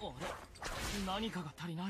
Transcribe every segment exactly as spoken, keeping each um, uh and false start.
あれ、何かが足りない。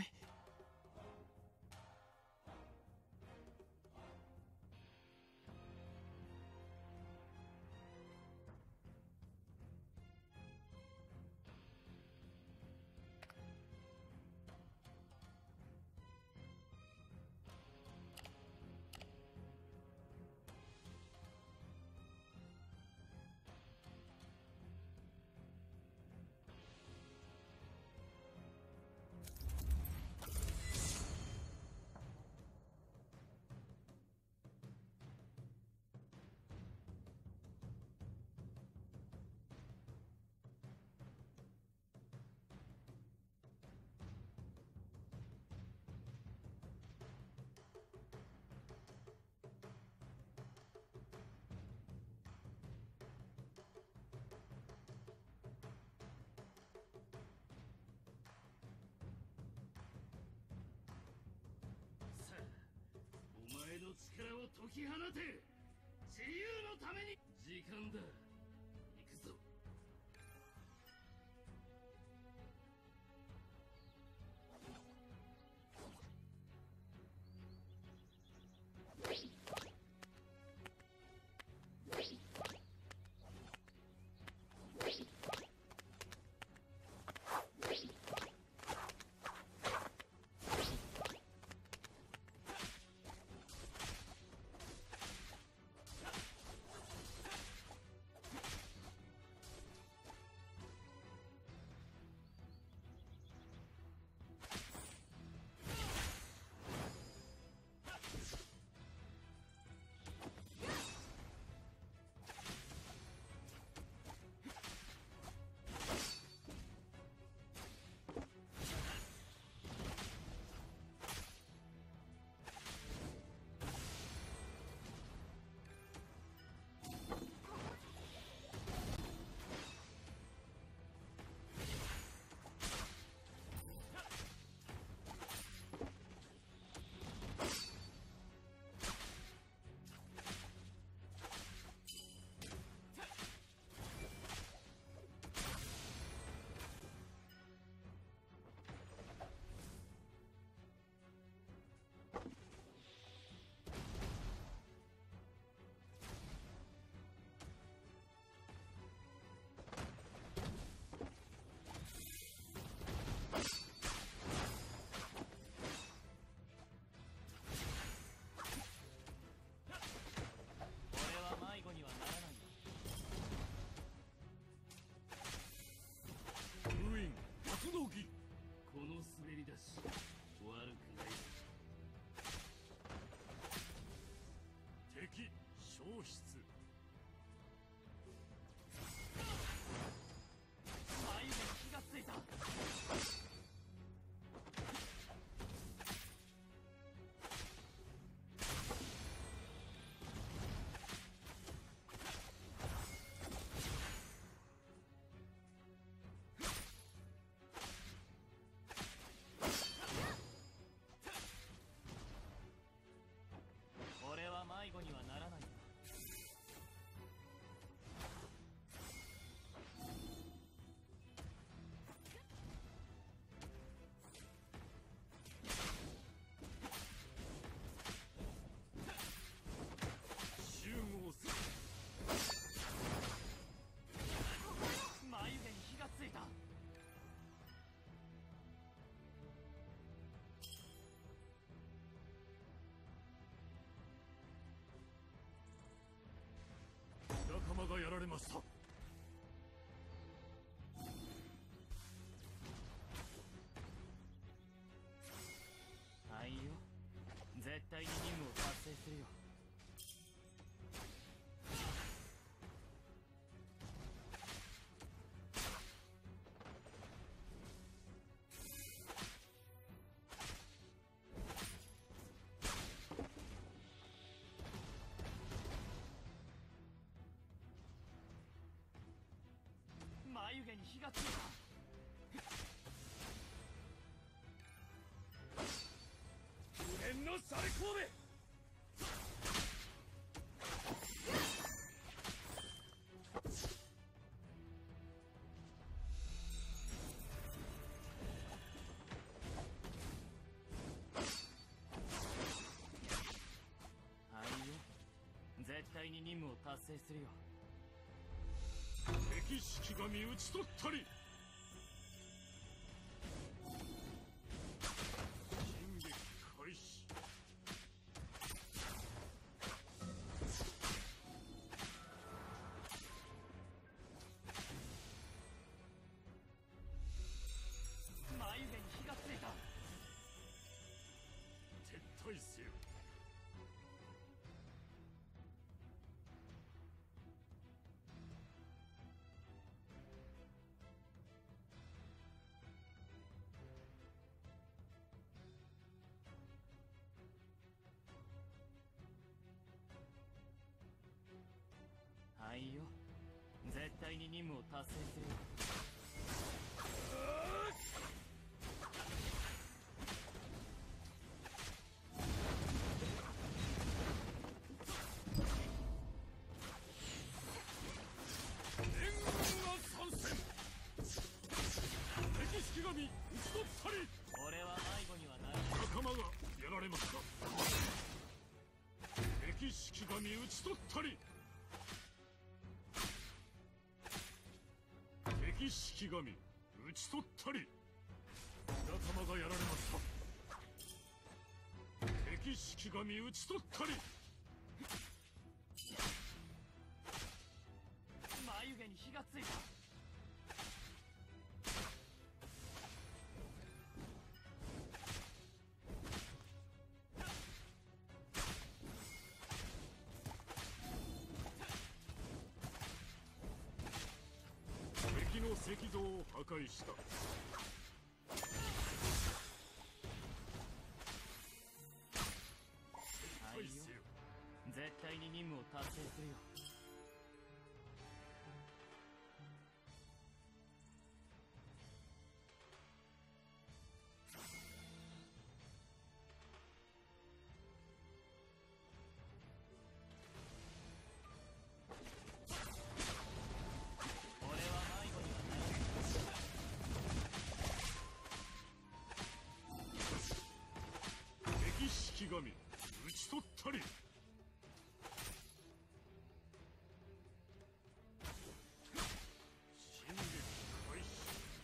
お前の力を解き放て。自由のために時間だ。行くぞ。 迷子にはならないよ。 封印発動機。この滑り出し悪くない。敵消失。 眉毛に火がついた。俺は迷子にはならないよ。 集合する。 眉毛に火がついた。 仲間がやられました。 はいよ、絶対に任務を達成するよ。眉毛に火がついた。 無限のサルコーベ。 を達成するよ。 敵式神討ち取ったり。進撃開始。 眉毛に火がついた。 撤退せよ。 はいよ、絶対に任務を達成するよ。 援軍が参戦。敵式神討ち取ったり。 俺は迷子にはならない。 仲間がやられました。敵式神討ち取ったり。敵式神討ち取ったり。仲間がやられました。敵式神討ち取ったり。 眉毛に火がついた。 敵の石像を破壊した。 はいよ、絶対に任務を達成するよ。俺は迷子にはならない。 敵式神討ち取ったり。進撃開始。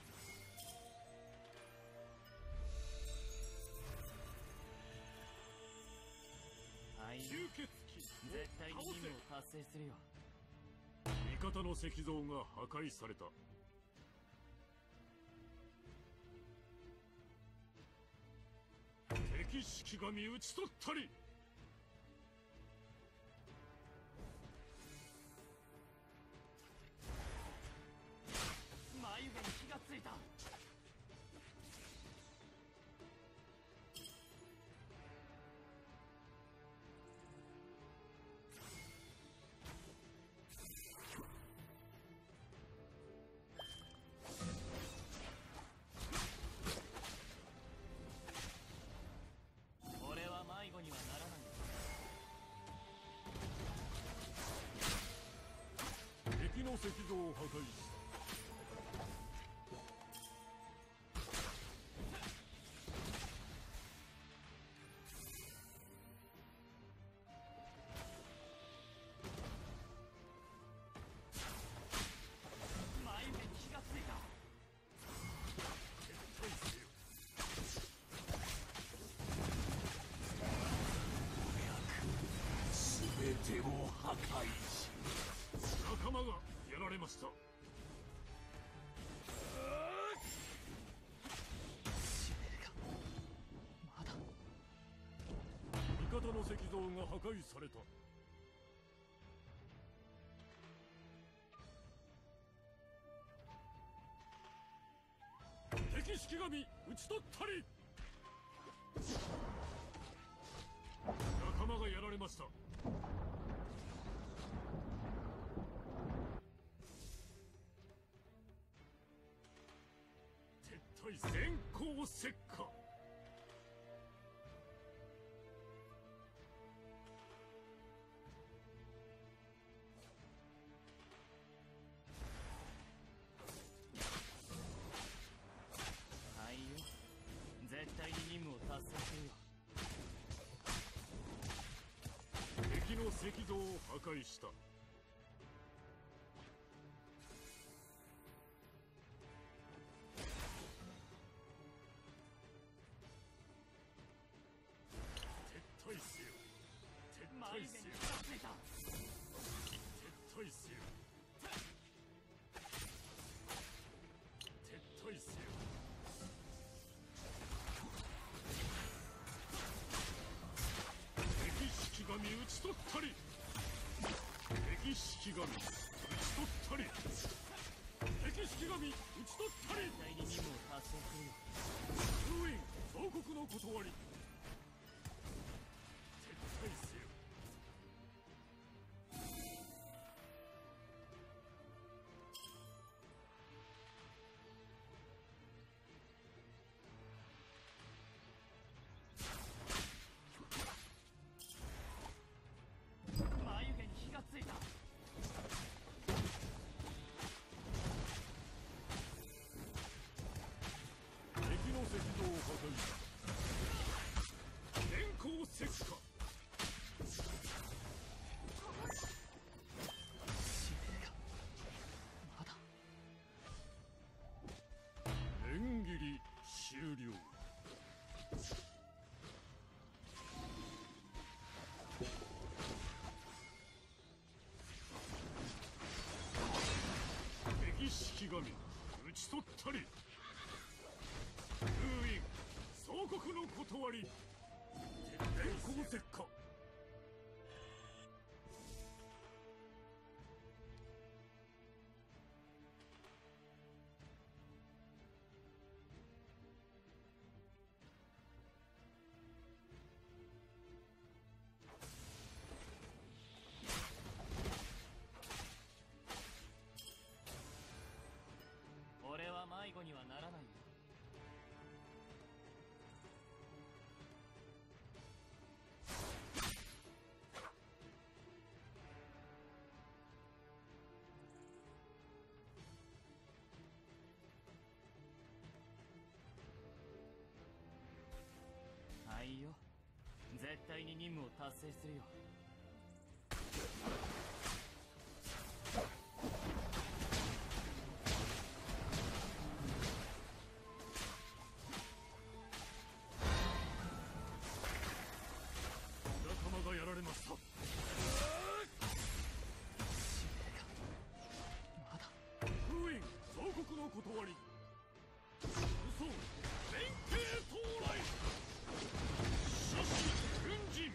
はいよ、 吸血鬼絶対に任務を達成するよ。 味方の石像が破壊された。敵式神討ち取ったり。 眉毛に火がついた。俺は迷子にはならない。 敵の石像を破壊した。 眉毛に火がついた。 撤退せよ。全てを破壊し。仲間がやられました。 使命がまだ。 味方の石像が破壊された。敵式神討ち取ったり。仲間がやられました。撤退先行石火。 はいよ、絶対に任務を達成するよ。 敵の石像を破壊した。 せよ。撤退せよ。敵式神討ち取ったり。敵式神討ち取ったり。敵式神討ち取ったり。 絶対に任務を達成するよ。 封印総国の断り。撤退せよ。 眉毛に火がついた。 敵の石像を破壊した。電光石火。 使命がまだ。 縁切り終了。敵式神討ち取ったり。封印総国の断り。電光石火。 俺は迷子にはならないよ。はいよ。絶対に任務を達成するよ。 仲間がやられました。 使命がまだ。 封印総国の断り。嘘連携到来。獅子軍人。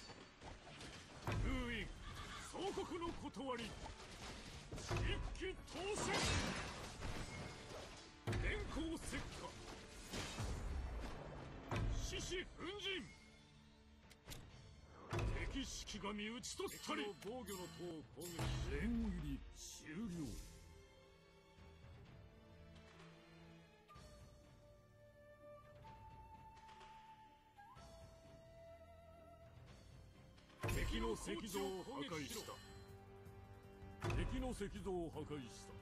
封印総国の断り。一騎当選。電光石火。獅子軍人。敵式神討ち取ったり。防御の塔を攻撃し縁切り終了。敵の石像を破壊した。敵の石像を破壊した。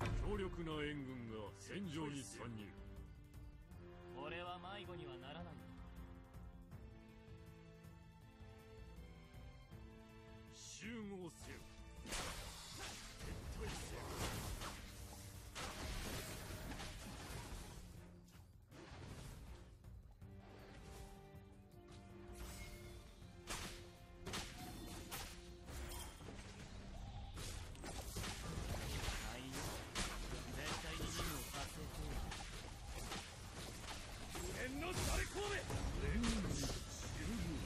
強力な援軍が戦場に参入。 俺は迷子にはならないよ。 集合せよ。撤退せよ。 はいよ。絶対に任務を達成するよ。 無限のざれ込め。連撃終了。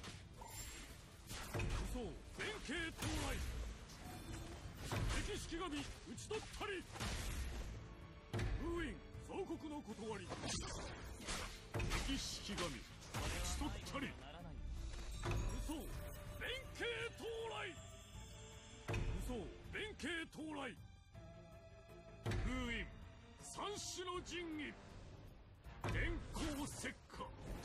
嘘弁慶到来。敵式神討ち取ったり。封印総国の断り。敵式神討ち取ったり。 ならないよ。 嘘弁慶到来。嘘弁慶到来。封印三種の神器。電光石火。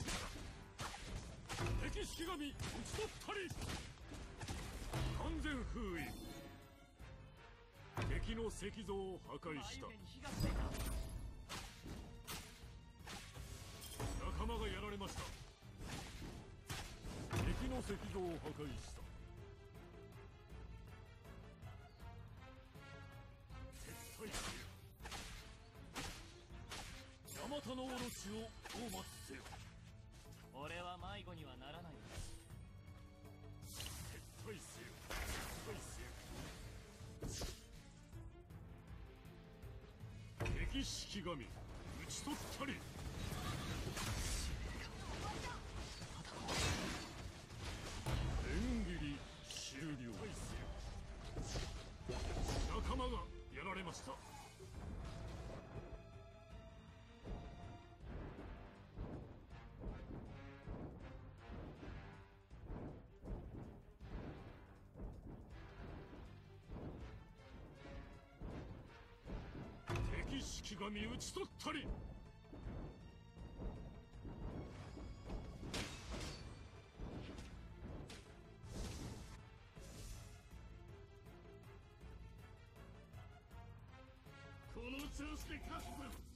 敵式神討ち取ったり。完全封印。敵の石像を破壊した。 眉毛に火がついた。 仲間がやられました。敵の石像を破壊した。撤退せよ。ヤマタノオロチを討伐せよ。 俺は迷子にはならないよ。 撤退せよ。撤退せよ。 敵式神討ち取ったり。縁切り終了。仲間がやられました。敵式神討ち取ったり。この調子で勝つぞ。